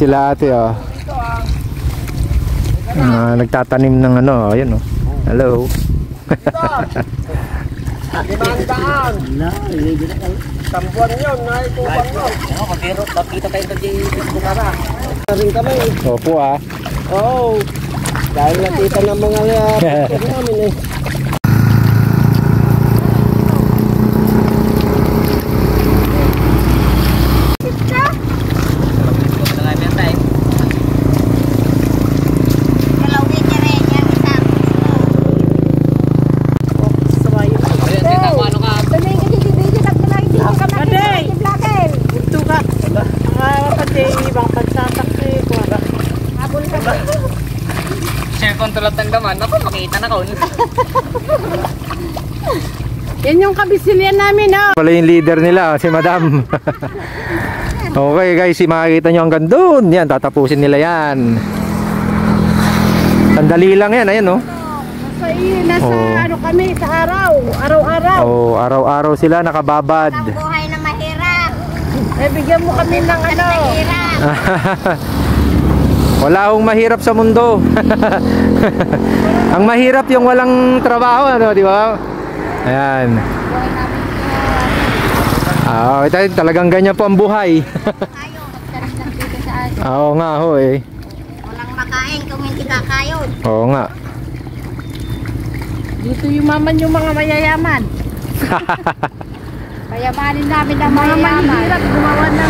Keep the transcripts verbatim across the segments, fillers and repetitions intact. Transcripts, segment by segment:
sila ate oh. Uh, nagtatanim ng ano, ayun oh. Hello. Limandaan. Tambuan yun, naikupan yun. Ano, pero makita tayo sa Bukara. Rin kami. Opo ah. Oo. Dahil nakita ng mga picture namin eh. Tulad ng daman, ako makita na ko. Yan yung kabisilian namin, oh. Wala yung leader nila, si Madam. Okay guys, si makikita nyo hanggang doon. Yan, tatapusin nila yan. Sandali lang yan, ayan oh. Nasa, nasa oh. ano kami, sa araw. Araw-araw. Oh, araw-araw sila nakababad. Ang buhay na mahirap. Eh, bigyan mo kami ng ano. Mahirap. Wala akong mahirap sa mundo. Ang mahirap yung walang trabaho, ano, di ba? Ayan. Ah, ito talagang ganyan po ang buhay. Oo nga ho eh. Walang makain kung hindi kakayod. Oo nga. Dito yumaman yung mga mayayaman. Payamanin namin ang Mga mayayaman. mahirap gumawa ng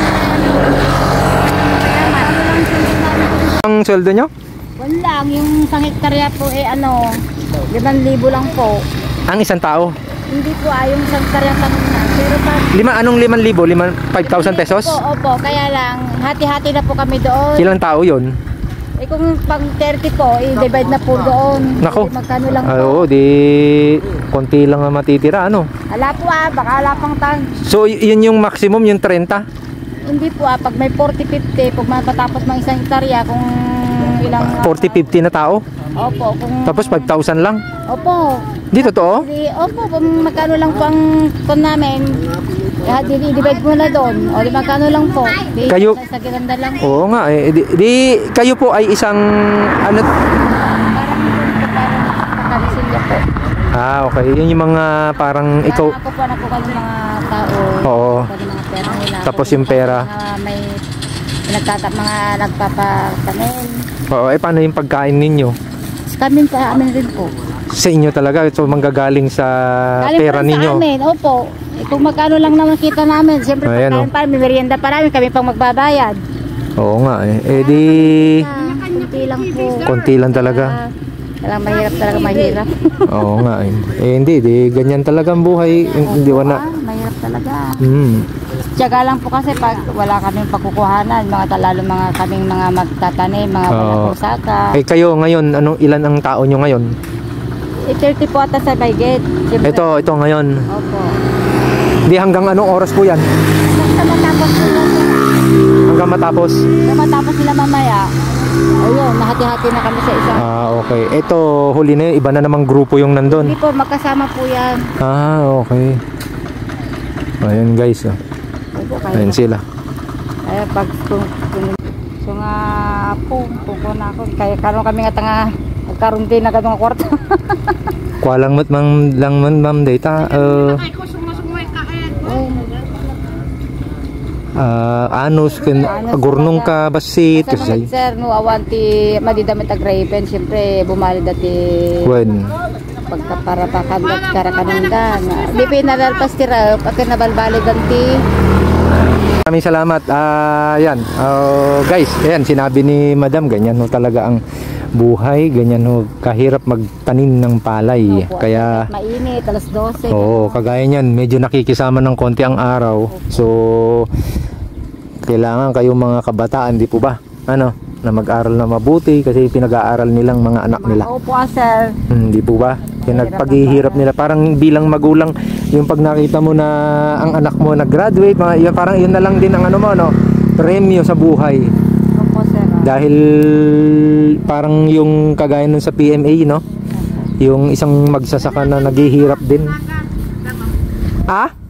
mayayaman. Ano lang sulit namin? Ang sweldo nyo? Wala lang, yung isang hektarya po eh ano, limang libo lang po. Ang isang tao? Hindi po ah, yung isang hektarya kanina. Pero pag... Lima, anong liman libo? Lima, five thousand pesos? Opo, opo, kaya lang, hati-hati na po kami doon. Ilang tao yun? Eh kung pang thirty po, i-divide na po doon. Nako. Eh, magkano lang Ah, po. oo, di konti lang ang matitira, ano? Ala po ah, baka ala pang tang. So, y- yun yung maximum, yung thirty? Hindi po ah, pag may forty fifty, pag matapos mga isang hektarya, kung ilang... ah, forty fifty na tao? Opo, kung... Tapos five thousand lang? Opo. Di totoo? Di, opo, kung magkano lang po ang kon namin, lahat i-divide mo na doon. O di magkano lang po. Di, Kayo- Sa ganda lang po. Oo nga eh. Di, di kayo po ay isang ano? Parang parang pagkalisilya po. Ah, okay. Yun yung mga parang ikaw. Parang ako po na po kami mga tao. Oo. Pwede mga pera nila. Tapos yung pera. Mga may nagtatap mga nagpapatanim. Oo, eh paano yung pagkain ninyo? Kami sa amin rin po. Sa inyo talaga, so manggagaling sa Galing pera po sa ninyo. amin, opo. Eh, kung magkano lang naman kita namin, siyempre Ayan, pagkain oh. pa, may merienda pa namin, kami pang magbabayad. Oo nga eh. Eh di Ah, kunti lang po. konti lang talaga. Talagang mahirap, talaga mahirap. Oo nga eh. Eh hindi, di ganyan talaga ang buhay. Hindi Ah, wala. mahirap talaga. Hmm. Tiyaga lang po kasi pag wala kaming pagkukuhanan, mga talalo mga kaming mga magtatanim, mga Oo. pagkusaka. Eh kayo ngayon, anong ilan ang tao nyo ngayon? Eh, thirty po ata sa Baygate. Siyempre, Ito, ito ngayon. Opo. Di hanggang anong oras po yan? Basta matapos nila, Hanggang matapos? kung matapos nila mamaya, ayun, nahati-hati na kami sa isang. Ah, okay. Ito, huli na yun. Iba na namang grupo yung nandun. Hindi po, magkasama po yan. Ah, okay. Ayan guys. Oh. Opo, kaya. Ayan sila. Kaya pag kung, kung, so nga po, pupo na ako. Kaya karon kami nga tanga, nagkaroon din na ganong kwarto. Kualang mat mang lang man ma'am data. Uh, uh, anos ken agurnong ka basit Kasi kasi. sir, no, awanti, madidamit agraven, siyempre, bumali dati. When Pagka para pakandat karakanundan. Di pinaralpas tira, pagka nabalbali danti. Maraming salamat. Ah, yan. Uh, guys, ayan sinabi ni Madam ganyan ho talaga ang buhay, ganyan ho kahirap magtanim ng palay. Opo, Kaya mainit, alas dose. oo, kagaya niyan, medyo nakikisama ng konti ang araw. So kailangan kayong mga kabataan, di po ba? Ano, na mag-aral na mabuti kasi pinag-aaral nilang mga anak nila. Opo, sir. Hindi po ba? Pinagpaghihirap nila parang bilang magulang yung pag nakita mo na ang anak mo nag-graduate, mga yun, parang yun na lang din ang ano mo, no? Premyo sa buhay. Opo, sir. Dahil parang yung kagaya nun sa P M A, no? Yung isang magsasaka na naghihirap din. Ah?